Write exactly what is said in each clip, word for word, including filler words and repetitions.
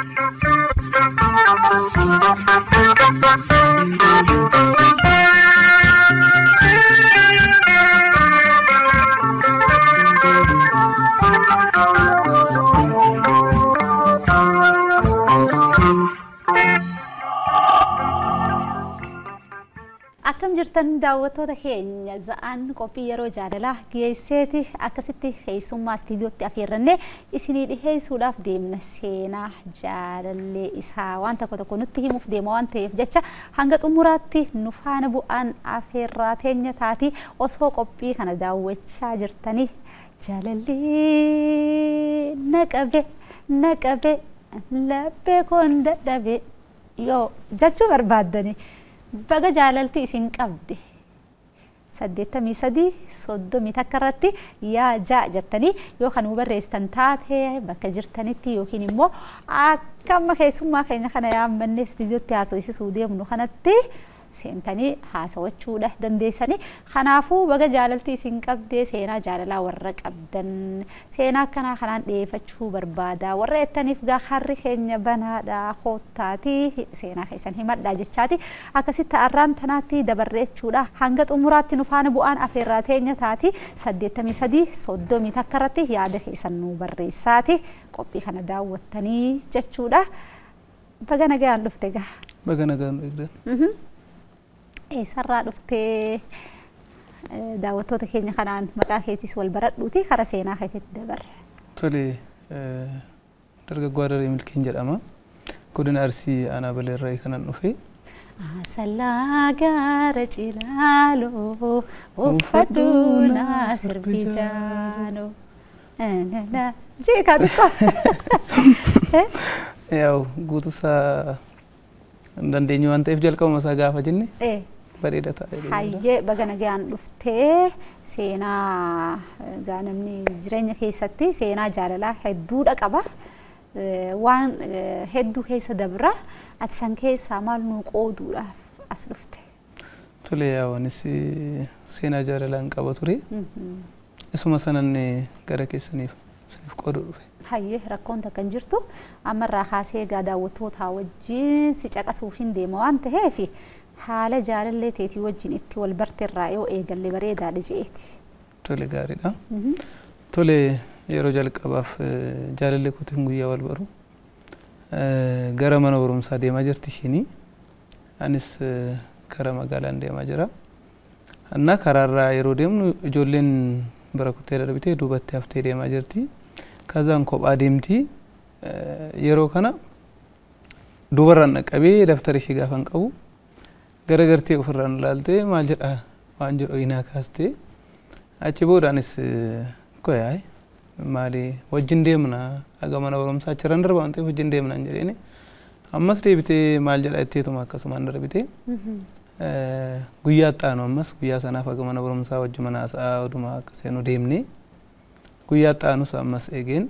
Akkam jirtan daawwattoota keenya za'aan qophii yeroo jaalalaa geesseeti akkasitti keessummaa istiidiyootti afeerrannee isinii dhiheessuudhaaf deemna seenaa jaalallee isaa waan tokko tokko nutti himuuf deema waan ta'eef jecha hanga xumuraatti nu faana bu'aan afeerraa teenya taati osoo qophii kana daawwachaa jirtanii jaalallee naqabe naqabe laphee koon dadhabe yoo jechuu barbaaddani. Baga jaalalti isin qabde saddeettamii sadii soddomii takka irratti yaa jaa jettanii yookaan nu barreessitan taate bakka jirtanitti yookiin immoo akka amma keessummaa keenya kana yaammanne istiidiyootti haasofsiisuu deemnu kanatti seentanii haasawachuudha dandeessanii kanaafuu baga jaalalti isin qabde seenaa jaalalaa warra qabdan seenaa akkanaa kanaan dhiyeeffachuu barbaada warra ettaniif gaa harri keenya banaadha koottaati seenaa keessan himadhaa jechaati akkasitti arraan tanaatti dabarreechuudha hanga xumuraatti nu faana bu'aan afeerraa teenya taati saddeettamii sadii soddomii takka irratti yaada keessan nu barreessaati qophii kana daawwattanii jechuudha baga nagaan dhufte gaa baga nagaan dhufte Eessarraa dhuftee daawwattoota keenya kanaan maqaa keetis wal baradhuuti kara seenaa keetitti dabarre. Tole dargaggoo Adaree Milkiin jedhama. Godina Arsii aanaa Baleerraa kanan dhufe. Asallaa gaara cilaaloo uffadhuu naa sirbi jaaloo. Jeekaa xiqqoo. Yaa'u guutuusaa dandeenyu waan ta'eef jalqabuma isaa gaafa jenne. Bareeda ta'e. Hayyee baga nagaan dhuftee seenaa gaa namni jireenya keessatti seenaa jaalalaa hedduudha qaba. Waan hedduu keessa dabra ati san keessaa maal nu qooduudhaaf as dhufte? Tole yaa'uunis seenaa jaalalaan qaba ture. Isuma sanan gara keessaniif siniif qooduu dhufe. Hayyee rakkoon takka hin jirtu ammarraa kaasee gaa daawwattoota wajjin si caqasuuf hin deema waan ta'eef haala jaalallee teetii wajjin itti wal barteerraa yoo eegalle bareedaadha je'eeti. Tole gaariidha. Tole yeroo jalqabaaf jaalallee kootiin guyyaa wal baru gara mana barumsaa deemaa jirti isheenii anis gara magaalaan deemaa jira. Annaa karaarraa yeroo deemnu ijoolleen bara kuttee darbitee duubatti haftee deemaa jirti. Kazaan kophaa deemti yeroo kana dubarran naqabee daftara ishee gaafan qabu garagartee ofirraan ilaaltee maal jedha waan jedhu inaa kaastee achi boodaanis koyaay maali wajjin deemna aga mana barumsaa achirran darba waan ta'eef wajjin deemna hin jedheeni ammas deebitee maal jedha itteetuma akkasumaan darbitee guyyaa xaanu ammas guyyaa sanaaf aga mana barumsaa wajjin mana haasaa oduma akka seenu deemnee guyyaa xaanus ammas eegeen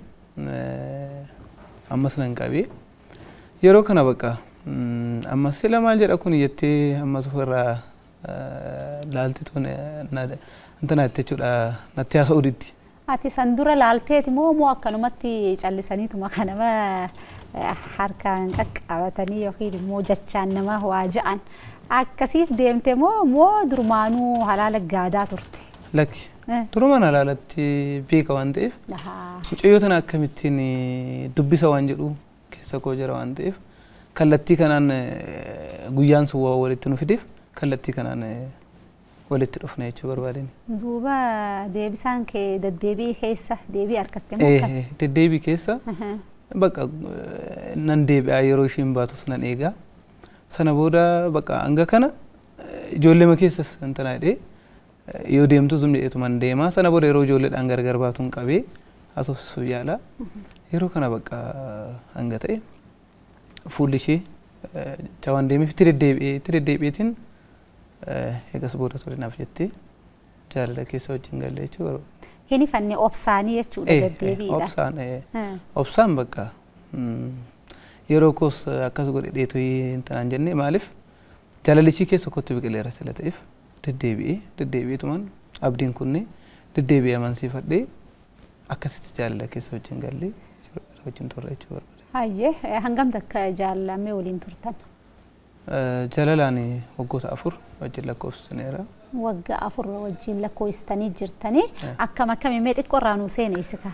ammas nan qabee yeroo kana bakka ammas sila maal jedha kun jettee ammas ofirraa laaltituun antana jechuudha natti haasa'uu diddi. Ati san dura laalteeti moo moo akkanumatti callisaniituma kanama harkaan qaqqabatanii yookiin immoo jechaan nama waa ja'an akkasiif deemte moo moo durmaanuu halaala gaadaa turte? Lakki durumaan halaalatti beeka waan ta'eef mucayyoo tana akkamittiin dubbisa waan jedhu keessa koo jira waan ta'eef kallattii kanaan guyyaan sun waa walitti nu fideef kallattii kanaan walitti dhufna jechuu barbaadeni. Duuba deebisaan kee deddeebii keessa deebii argatte moo akka? Deddeebii keessa bakka nan deebi'aa yeroo ishiin baatus nan eegaa sana booda bakka hanga kana ijoollee keessas antana jedhee yoo deemtu zumni etuman deema sana booda yeroo ijoolleedhaan gargar baatuun qabee haasofsiisuuf yaala yeroo kana bakka hanga ta'e fuulli ishee jawaan deemeef itti deddeebi'ee itti deddeebi'eetiin eegas booda ture naaf jettee jaalala keessa wajjin galle jechuu barbaada. Hini fanne obsaanii jechuudha deddeebiidha. Obsaan obsaan bakka yeroo koos akkas godhe dheetu intanaan jenne maaliif jaalalichi keessa kootti biqileera sila ta'eef deddeebi'ee deddeebi'eetumaan abdiin kunne deddeebi'ee amansiifadhee akkasitti jaalala keessa wajjin galle wajjin turre jechuudha. Hayyee hangam takka jaalallee waliin turtan? Jaalalaan waggoota afur wajjin lakkoofsineera. Waggaa afur wajjin lakkoofsitanii jirtanii akkam akkamii mee xiqqoo irraa nuu seeneessika?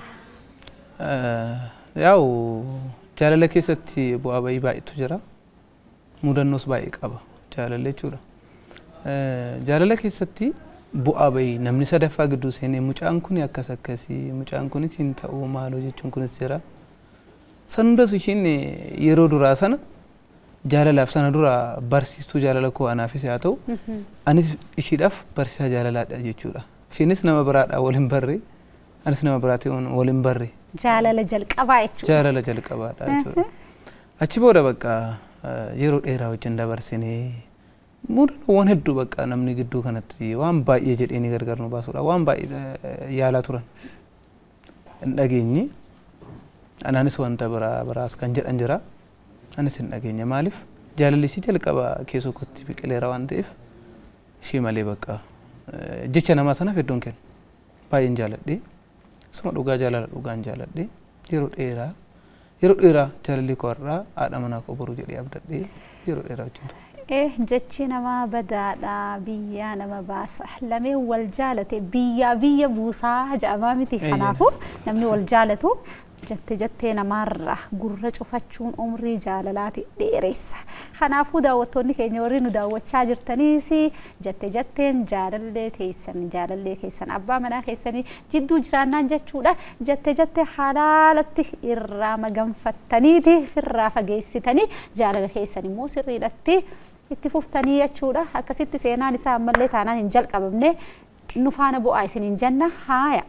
Yaa'u jaalala keessatti bu'aa bayii baay'eetu jira. Mudannoos baay'ee qaba jaalala jechuudha. Jaalala keessatti bu'aa bayii namni sadaffaa gidduu seenee mucaan kun akkas akkasii mucaan kunis hin ta'uu maaloo jechuun kunis jira. Sandas ishiin yeroo duraa sana jaalalaaf sana dura barsiistuu jaalala koo anaafis haa ta'u anis ishiidhaaf barsiisaa jaalalaadha jechuudha. Ishiinis nama biraadha waliin barre anis nama biraatiin waliin barre. Jaalala jalqabaa jechuudha. Jaalala jalqabaadha jechuudha. Achi booda bakka yeroo dheeraa wajjin dabarsinee mudannoowwan hedduu bakka namni gidduu kanatti waan baay'ee jedhanii gargar nu baasuudha waan baay'ee yaalaa turan. Hin dhageenye anaanis wanta biraa biraas kan jedhan jira. Anis hin dhageenye maaliif jaalalli ishii jalqaba keessoo kootti biqileera waan ta'eef ishii malee bakka jecha namaa sanaaf hedduun kennu baay'een jaaladhe suma dhugaa jaalala dhugaan jaaladhe yeroo dheeraa yeroo dheeraa jaalalli koo irraa haadha manaa koo boruu jedhee abdadhe yeroo dheeraa wajjin ture. Eh jechi nama badaadha biyya nama baasa lamee wal jaalate biyya biyya buusaa jedhamaa miti kanaafuu namni wal jaalatu jette jettee namarra gurra cufachuun umrii jaalalaati dheeressa. Kanaafuu daawwattoonni keenya warri nu daawwachaa jirtaniis jette jetteen jaalallee keessan jaalallee keessan abbaa manaa keessanii jidduu jiraannaan jechuudha. Jette jettee halaalatti irraa maganfattaniiti firraa fageessitanii jaalala keessan immoo sirriidhatti itti fuftanii jechuudha. Akkasitti seenaan isaa ammallee taanaan hin jalqabamne nu faana bu'aa isiniin jenna haaya.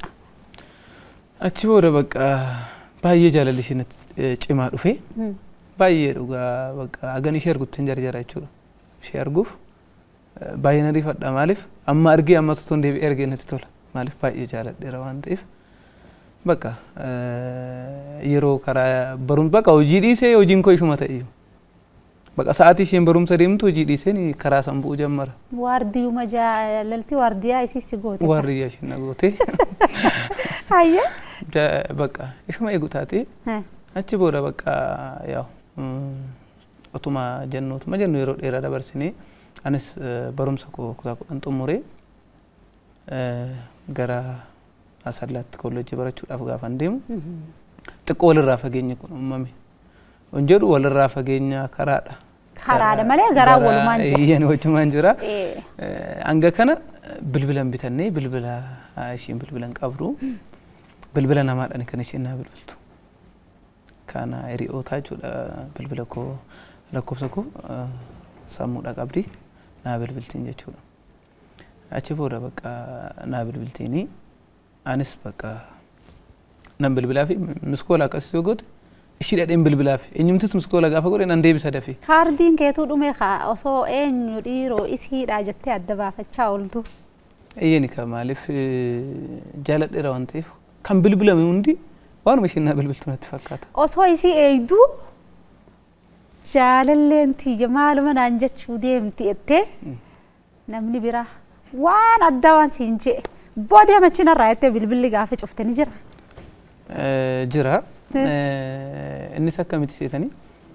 Achi booda bakka baay'ee jaalalli ishiin cimaa dhufe baay'ee dhugaa bakka hagan ishee argutti hin jarjara jechuudha. Ishee arguuf baay'ee na rifadha maaliif amma argee amma tutuun deebi'ee argee natti tola maaliif baay'ee jaaladheera waan ta'eef bakka yeroo karaa barumsa bakka hojii dhiisee hojiin koo ishuma ta'e bakka sa'aatii isheen barumsa deemtu hojii dhiiseen karaa san bu'uu jammara. Waardiyuma jaalalti waardiyaa isiisi goote. Waardiyyaa isheen na goote. Hayyee. Bakka ishuma eegu taate achi booda bakka yaa'u otuma jennu otuma jennu yeroo dheeraa dabarsinee anis barumsa koo kutaa kudhan xumuree gara Asallaatti kolleejjii barachuudhaaf gaafan deemu xiqqoo walirraa fageenya kun uumame. Waan jedhu walirraa fageenya karaadha. Karaadha malee garaa walumaan jira. Iyyaan walumaan jira. Hanga kana bilbilan bitannee bilbila ishiin bilbilan qabdu. Bilbila namaadhaan kan isheen naa bilbiltu. Kana hiriyoota jechuudha bilbila koo lakkoofsa koo sammuudha qabdi naa bilbiltiin jechuudha. Achi booda bakka naa bilbiltiini anis bakka nan bilbilaa fi miskoola akkasii yoo goote ishii dhadheen bilbilaa fi eenyumtis miskoola gaafa godhe nan deebisa dafee. Kaardiin keetuu dhume kaa osoo eenyu dhiiroo isiidhaa jettee adda baafachaa ooltu. Eeyyeni ka maaliif jaaladheera waan ta'eef kan bilbilame hundi waanuma isheen naa bilbiltu natti fakkaata. Osoo isii eegduu jaalalleen tiyya maaluma naan jechuu deemti jettee namni biraa waan addaa waan siin jee boodee machinarraa jettee bilbilli gaafa cufte ni jira. Jira. Innis akkamitti seetanii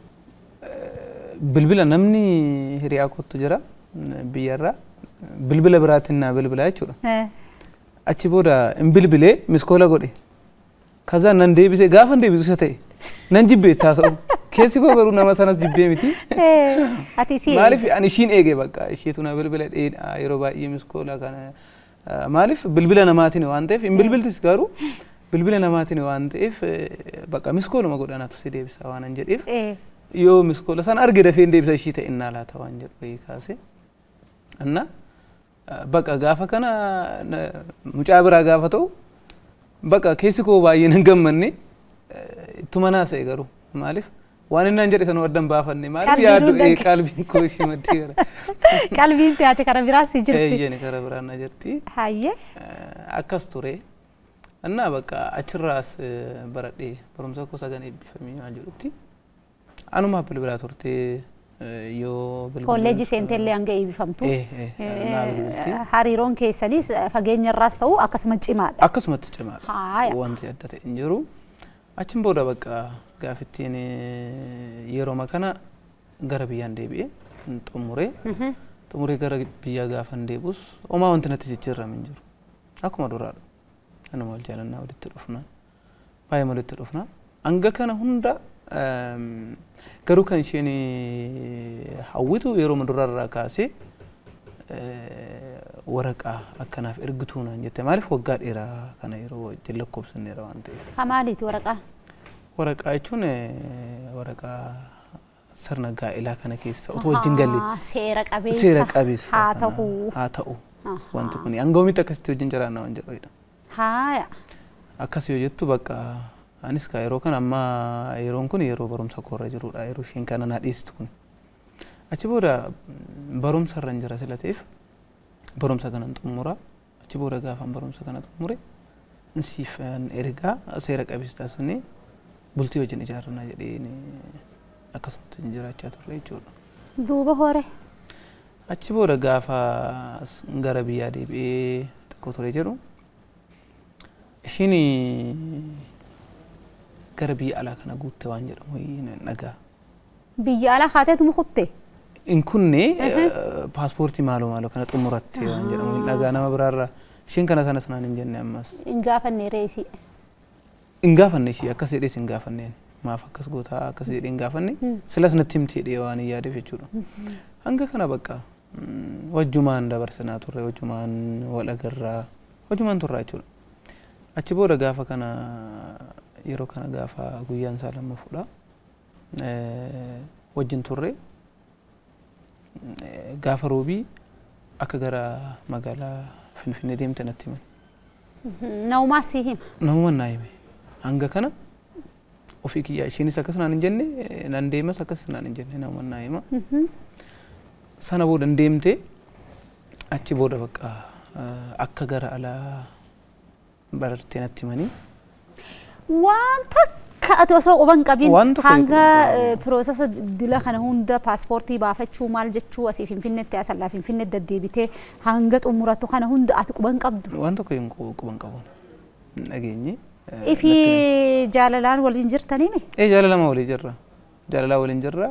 bilbila namni hiriyaa kootu jira biyyarraa bilbila biraatiin naa bilbilaa jechuudha. Achi booda in bilbilee miskoola godhe kaza nan deebisee gaafa deebisu isa ta'e nan jibbee taasa'u keessi koo garuu nama sanas jibbee miti. Ati si maaliif ani ishiin eegee bakka isheetu na bilbila dheedha yeroo baay'ee miskoola kana maaliif bilbila namaatiin waan ta'eef in bilbiltis garuu bilbila namaatiin waan ta'eef bakka miskooluma godhanaatu si deebisa waan an jedheef yoo miskoola san arge dafee deebisa ishii ta'e innaa laata waan jedhu wayii kaase anna bakka gaafa kana mucaa biraa gaafa ta'u bakka keessi koo baay'ee nan gammanne ittuma naasa'e garuu maaliif waan inni an jedhe san waddan baafanne maaliif yaaddu qalbiin koo ishii maddii gara qalbiin taate kara biraas jirti. Eeyyeni kara biraan na jirti. Hayyee. Akkas ture. Annaa bakka achirraas baradhee barumsa koo sagan eebbifamee waan jedhutti anumaa bilbilaa turte yoo bilbilaa kolleejii seenteellee hanga eebbifamtu naa bilbilti hariiroon keessanis fageenyarraas ta'u akkasuma cimaadha. Akkasumatti cimaadha. Wanti adda ta'e hin jiru. Achin booda bakka gaafittiin yeroo makana gara biyyaan deebi'e xumuree xumuree gara biyyaa gaafan deebus homaa wanti natti jijjiirame hin jiru. Akkuma duraadha. Anuma wal jaalannaa walitti dhufna. Baay'ee walitti dhufna. Hanga kana hunda garuu kan isheen hawwitu yeroo duraarraa kaasee waraqaa akkanaaf ergituu naan jette maaliif waggaa dheeraa kana yeroo lakkoofsanneera waan ta'eef. Maaliiti waraqaa? Waraqaa jechuun waraqaa sirna gaa'elaa kana keessa otoo wajjin galle seera qabeessa seera qabeessa haa ta'u haa ta'u wanti kun hanga omitti akkasitti wajjin jiraannaa waan jedhudha. Haaya. Akkas yoo jettu bakka anis ka yeroo kana amma yeroon kun yeroo barumsa koorra jirudha yeroo isheen kana naa dhiistu kun. Achi booda barumsa irra hin jira sila ta'eef barumsa kanan xumura achi booda gaafan barumsa kana xumure nsiif ergaa seera qabeessa taasisnee bultii wajjin ijaarrannaa jedhee akkasumatti jiraachaa turre jechuudha. Duuba hore. Achi booda gaafa gara biyyaa deebi'ee xiqqoo ture jedhu ishiin gara biyya alaa kana guutte waan jedhamu dhagaa. Biyya alaa kaateetu mukutte? In kunne paaspoortii maaloo maaloo kana xumuratte waan jedhamu dhagaa nama biraarraa ishiin kana sana sanaan hin jenne ammas. Hin gaafanne reesii. Hin gaafanne ishii akkas jedhees hin gaafanneen maaf akkas gootaa akkas jedhee hin gaafanne silas natti himtee dhee waan hin yaadeef jechuudha. Hanga kana bakka wajjumaan dabarsinaa turre wajjumaan wal agarraa wajjumaan turraa jechuudha. Achi booda gaafa kana yeroo kana gaafa guyyaan isaa lammaffudha. Wajjin turre gaafa roobii akka gara magaalaa Finfinnee deemte natti himan. Naumaa si hima? Naumaan naa hime. Hanga kana ofii kiyyaa isheenis akkas naan hin jenne nan deemas akkas naan hin jenne naumaan naa hima. Sana booda deemte achi booda bakka akka gara alaa barartee natti himanii. Waan takka ati osoo quban qabin hanga piroosesa dila kana hunda paaspoortii baafachuu maal jechuu asii Finfinneetti asallaa Finfinneetti deddeebitee hanga xumurattu kana hunda ati quban qabdu. Waan tokko hin quban qabuun dhageenye. Ifi jaalalaan waliin jirtaniimi? Ee jaalalama waliin jirra. Jaalalaa waliin jirra.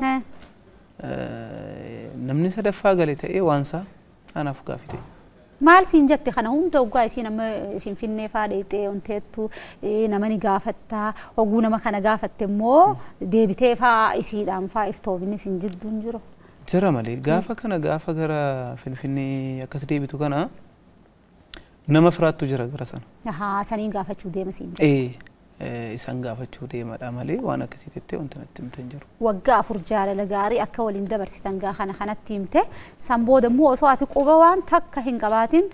Namni sadaffaa galee ta'ee waansaa anaaf gaafite. Maal siin jette kana hunda ogaa isii nama Finfinnee faa dheexee onteettu nama ni gaafattaa oguu nama kana gaafatte immoo deebitee faa isiidhaan faa iftoomini siin jidduun jiru. Jira malee gaafa kana gaafa gara Finfinnee akkas deebitu kana nama firaattu jira gara sana. Ahaa saniin gaafachuu deema siin jette. Ee isaan gaafachuu deemadha malee waan akkasii jettee wanti natti himte hin jiru. Waggaa afur jaalala gaarii akka waliin dabarsitan gaa kana kanatti himte san booda immoo osoo ati quba waan takka hin qabaatin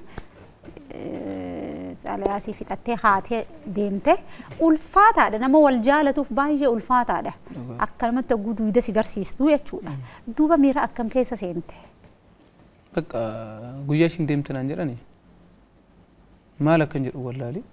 xalayaasii fixattee haatee deemte ulfaataadha nama wal jaalatuuf baay'ee ulfaataadha. Akkanumatti ogguu duwida si garsiistuu jechuudha. Duuba miira akkam keessa seente? Bakka guyyaa ishiin deemte naan jedhani maal akkan jedhu wallaali.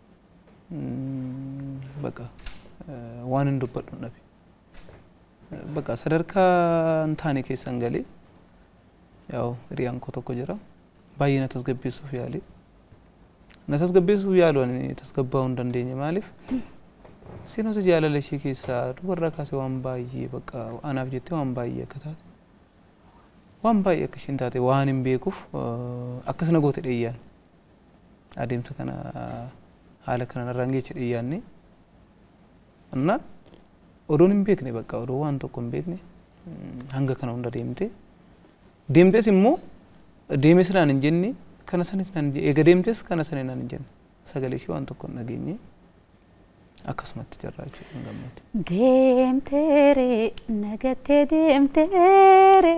Bakka waan hin dubbadhu dhabe. Bakka sadarkaa taane keessan galee yaa'u hiriyaan koo tokko jira baay'ee na tasgabbeessuuf yaale. Na tasgabbeessuuf yaalu ani tasgabbaa'uu hin dandeenye maaliif seenota jaalala ishee keessaa dubarraa kaasee waan baay'ee bakka anaaf jettee waan baay'ee akka taate waan baay'ee akka ishiin taate waan hin beekuuf akkas na goote dheeyyaan adeemsa kana haala kana narraan geechi dhiyyaanne anna odoon hin beekne bakka odoo waan tokko hin beekne hanga kana hunda deemte deemtes immoo deemes naan hin jenne kana sanis naan eega deemtes kana sanis naan hin jenne sagalee ishee waan tokko hin dhageenye akkasumatti jirra jechuudha hin gammade. Deemteere nagattee deemteere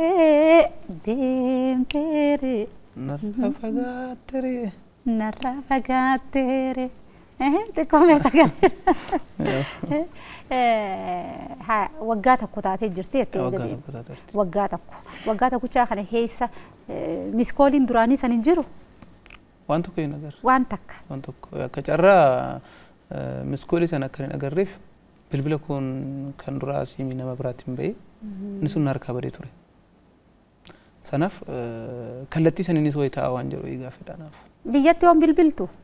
deemteere narraa fagaatteere narraa fagaatteere. Xiqqoomee sagalee. Waggaa tokko taatee jirti jettee waggaa tokko taatee waggaa tokko waggaa tokkochaa kana keessa miskooliin duraanii san hin jiru. Waan tokko hin agarre. Waan takka. Waan tokko akka carraa miskoolii sana akka hin agarreef bilbila kun kan duraa siimii nama biraatiin bahee inni sun harkaa badee ture. Sanaaf kallattii saniinis wayi ta'a waan jedhu eegaa fedhanaaf. Biyyatti waan bilbiltu?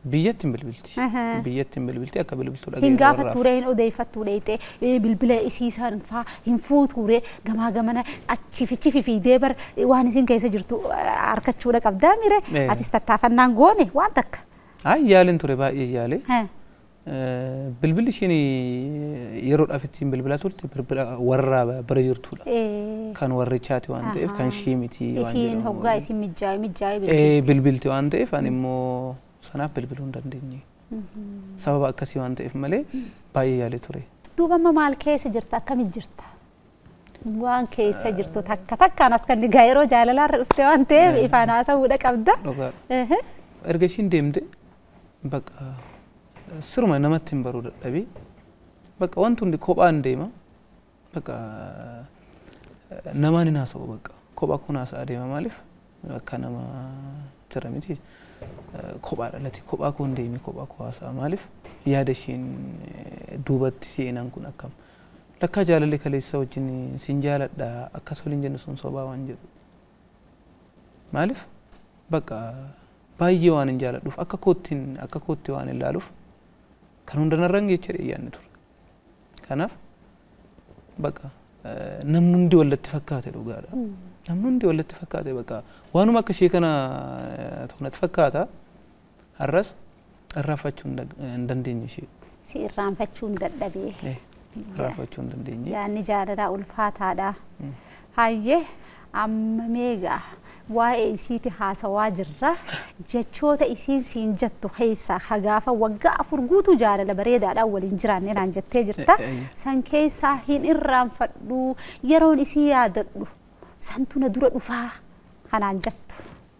biyyattiin bilbilti. Biyyattiin bilbilti akka bilbiltuu dhageera. Hin gaafattuure hin odeeffattuure ite bilbila isiisan faa hin fuutuure gamaa gamana achi fichi fifiidee bar waan isin keessa jirtu harkachuudha qabdaa mire atis tattaafannaan goone waan takka. Ay yaalin ture baay'ee yaale. Bilbilli ishiin yeroodhaaf ittiin bilbilaa turte bilbila warra bara jirtudha. Kan warrichaati waan ta'eef kan ishii miti waan jedhamu. Isiin hoggaa isin mijjaa'e mijjaa'e bilbilti. Bilbilti waan ta'eef ani immoo sanaaf bilbiluu hin dandeenye. Sababa akkasii waan ta'eef malee baay'ee yaale ture. Duuba amma maal keessa jirta akkamit jirta? Waan keessa jirtu takka takkaan as kan dhigaa yeroo jaalalaarra dhufte waan ta'eef ifaan haasa'uudha qabda. Erga ishiin deemte bakka siruma namatti hin baruu dadhabii bakka wanti hundi kophaan deema bakka namaan hin haasa'u bakka kophaa kun haasa'aa deema maaliif akka nama jira miti kophaa dhalate kophaa kun deemi kophaa koo haasa'a maaliif yaada ishiin duubatti seenaan kun akkam lakkaa jaalallee kaleessa wajjin sin jaaladha akkas waliin jennu sun sobaa waan jedhu maaliif bakka baay'ee waan hin jaaladhuuf akka koottiin akka kootti waan hin laaluuf kan hundanarraan jechuudha yaadni ture. Kanaaf bakka namni hundi walitti fakkaate dhugaadha. Namni hundi walitti fakkaate bakka waanuma akka ishee kana ta'uunatti fakkaata har'as irraanfachuu hin dandeenye ishee. Si irraanfachuu hin dadhabee. Irraanfachuu hin dandeenye. Yaadni jaalalaa ulfaataadha. Hayyee amma meegaa waa'ee isiiti haasawaa jirra jechoota isiin siin jettu keessaa hagaafa waggaa afur guutuu jaalala bareedaadhaan waliin jiraanne naan jettee jirta san keessaa hin irraanfadhu yeroon isii yaadadhu santu na dura dhufaa kanaan jettu.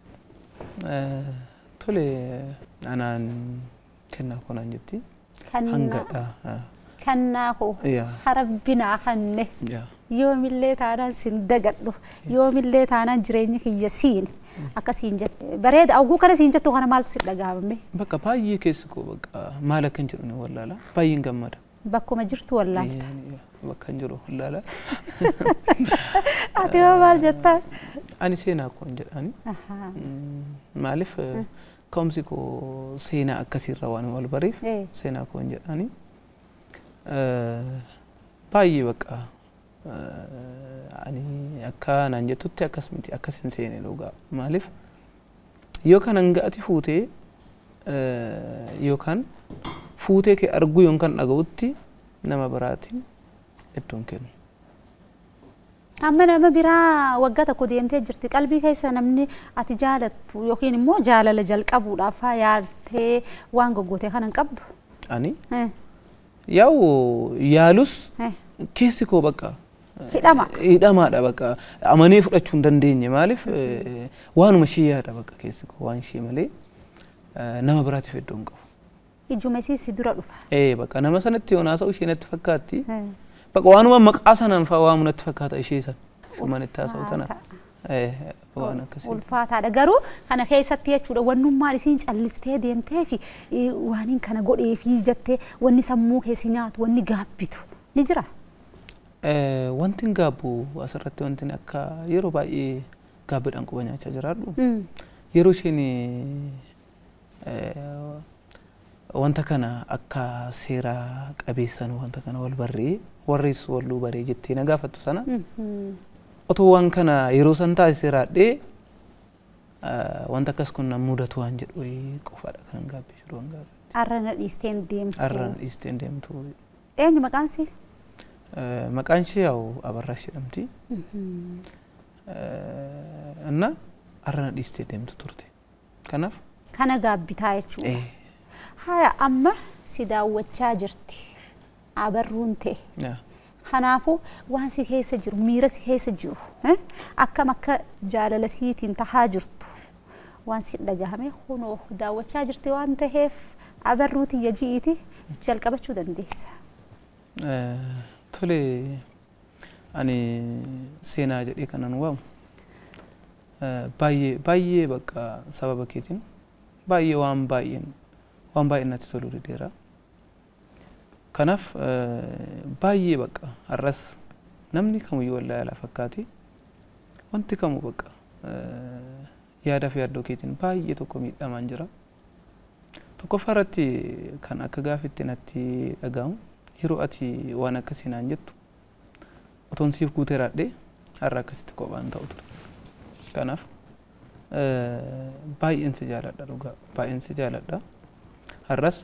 Tole anaan kennaa koo naan jetti. Hangadha. Kennaa koo harabbinaa hanne. yoomillee taanaan sin dagadhu yoomillee taanaan jireenyi kiyya siin akkasiin jette bareeda oguu kana siin jettu kana maaltu si dhagaamame bakka baay'ee keessi koo bakka maal akka hin jedhu ni wallaala baay'een gammada bakkuma jirtu wallaalta bakka hin jiru wallaala ati hoo maal jettaa ani seenaa koo hin jedhani maaliif ka'umsi koo seenaa akkasiirra waan wal bariif seenaa koo hin jedhani baay'ee bakka ani akka naan jettutti akkas miti akkas hin seene dhugaa maaliif yookaan hangaati fuutee yookaan fuutee kee arguu yookaan dhaga'utti nama biraatiin iddoon kennu. Amma nama biraa waggaa tokko deemtee jirti qalbii keessa namni ati jaalattu yookiin immoo jaalala jalqabuudhaaf yaaltee waan goggootee kana hin qabdu. Ani yaa'u yaalus keessi koo bakka. Hidhama. Hidhamaadha bakka amanee fudhachuu hin dandeenye maaliif waanuma ishee yaada bakka keessi koo waan ishee malee nama biraatiif iddoo hin qabu. Ijuma isii si dura dhufa. Ee bakka nama sanatti yoon haasa'u ishee natti fakkaatti. Bakka waanuma maqaa sanaan fa'aa waamu natti fakkaata ishee san. Shuman itti haasa'u tana. Ee waan akkasii. Ulfaataadha garuu kana keessatti jechuudha wannummaan isiin callistee deemtee fi waaniin kana godhee fi jettee wanni sammuu keessi nyaatu wanni gaabbitu ni jira. Wanti gaabbu asirratti wanti akka yeroo baay'ee gaabbiidhaan quba nyaachaa jiraadhu. Yeroo isheen wanta kana akka seera qabeessan wanta kana wal barree warrees walluu baree jettee na gaafattu sana. Otoo waan kana yeroo san taasisee raadhee wanta akkas kun na mudatu waan jedhu qofaadha kan gaabbii jiru waan gaabbii. Arrana dhiisteen deemtu. Arrana dhiisteen deemtu. Eenyu maqaan ishee? Maqaan ishee yaa'u Abarraash jedhamti. Inna arrana dhiistee deemtu turte. Kanaaf. Kana gaabbitaa jechuudha. Haya amma si daawwachaa jirti. Abarruun ta'e. Kanaafuu waan si keessa jiru miira si keessa jiru akkam akka jaalala siitiin tahaa jirtu waan si dhagahame kunoo daawwachaa jirti waan ta'eef abarruuti yajiiti jalqabachuu dandeessa. Tole ani seenaa jedhee kanan waamu baay'ee baay'ee bakka sababa keetiin baay'ee waan baay'een waan baay'een natti toluu dheeraa. Kanaaf baay'ee bakka har'as namni kamuyyuu wallaahi ala fakkaati wanti kamu bakka yaada fi yaaddoo keetiin baay'ee tokko miidhamaan jira tokko farratti kan akka gaafitti natti dhagahamu yeroo ati waan akkasii naan jettu otoon siif guutee raadhee har'a akkasitti kophaan ta'u ture. Kanaaf baay'een si jaaladha dhugaa baay'een si jaaladha. Har'as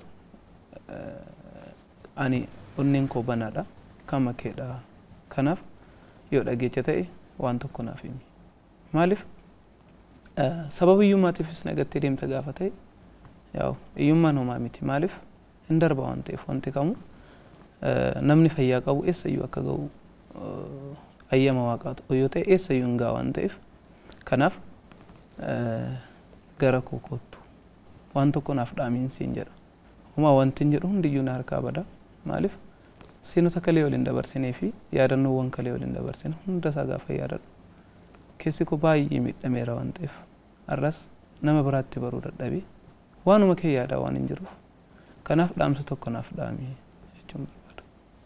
ani onneen koo banaadha kan makkeedha. Kanaaf yoo dhageecha ta'e waan tokko naaf himi. Maaliif sababa iyyummaatiifis nagattee deemta gaafa ta'e yaa'u iyyummaan homaa miti. Maaliif hin darba waan ta'eef wanti kamuu namni fayyaa qabu eessayyuu akka ga'u ayyama waaqaatu yoo ta'e eessayyuu hin ga'a waan ta'eef kanaaf gara koo koottu waan tokko naaf dhaamiinsiin jedha. Homaa wanti hin jedhu hundiyyuu na harkaa bada. Maaliif seenota kalee waliin dabarsinee fi yaadannoowwan kalee waliin dabarsine hunda isaa gaafa yaadadhu keessi koo baay'ee miidhameera waan ta'eef har'as nama biraatti baruu dadhabee waanuma kee yaadaa waan hin jiruuf kanaaf dhaamsa tokko naaf dhaamii jechuun barbaada.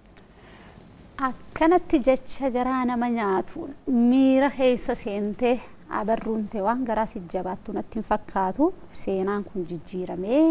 Akkanatti jecha garaa nama nyaatu miira keessa seentee abarruun ta'e waan garaa si jabaattu natti hin fakkaatu. Seenaan kun jijjiiramee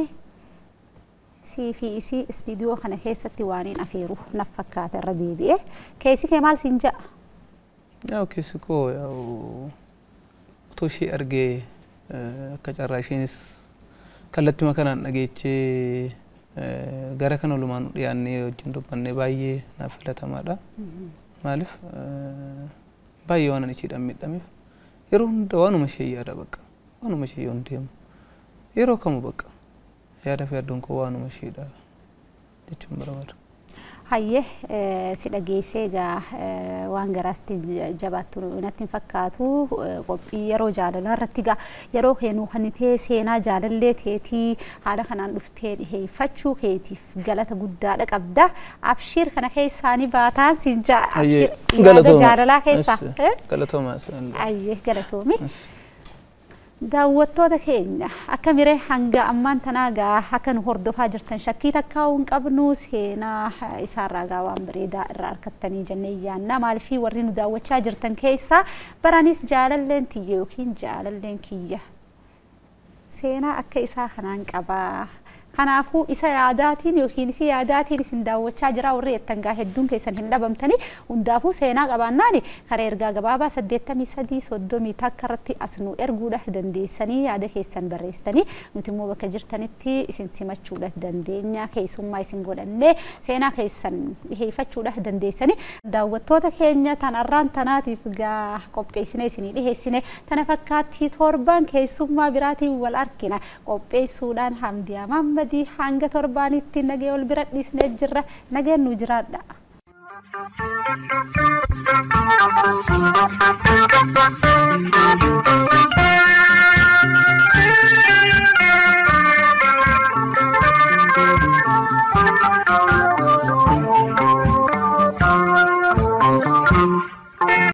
si fi isi istiidiyoo kana keessatti waan hin afeeru naf fakkaata irra deebi'ee keessi kee maal siin ja'a? Yaa'u keessi koo yaa'u otoo ishee argee akka carraa isheenis kallattii kanaan dhageechee gara kana lumaan dhiyaannee wajjin dubbannee baay'ee naaf filatamaadha. Maaliif baay'ee waan ani isheedhaan miidhameef yeroo hunda waanuma ishee yaada bakka waanuma ishee yoon deemu yeroo kamuu bakka yaada fi yaaddoon koo waanuma isheedha jechuun barbaada. Hayyee si dhageessee egaa waan garaasti jabaattu natti hin fakkaatu. Qophii yeroo jaalalaa irratti egaa yeroo keenuu kan ta'e seenaa jaalallee keetii haala kanaan dhuftee dhiheeffachuu keetiif galata guddaadha qabda. Abshir kana keessaanii baataan siin ja'a. Abshir jaalalaa keessaa. Galatooma. Hayyee galatoomi. Daawwattoota keenya akka miree hanga ammaan tanaa gaa akka nu hordofaa jirtan shakkii takkaa hin qabnu seenaa isaarraa gaa waan bareedaa irraa argattanii jennee yaanna. Maaliif warri nu daawwachaa jirtan keessaa baraanis jaalalleen tiyya yookiin jaalalleen kiyya seenaa akka isaa kanaan qabaa. Kanaafuu isa yaadaatiin yookiin isi yaadaatiin isin daawwachaa jira warri jettan gaa hedduun keessan hin dhabamtanii hundaafuu seenaa qabaannaan karaa ergaa gabaabaa saddeettamii sadii soddomii takka irratti as nu erguudhaaf dandeessanii yaada keessan barreessitanii nuti immoo bakka jirtanitti isin simachuudhaaf dandeenya keessummaa isin godhannee seenaa keessan dhiheeffachuudhaaf dandeessanii. Daawwattoota keenya tanarraan tanaatiif gaa qopheessine isinii dhiheessine tana fakkaattii torban keessummaa biraatiin wal arkina qopheessuudhaan Hamdiyaa Maammadii hanga torbaanitti nagee wal bira dhiisnee jirra. Nageen nu jiraadha.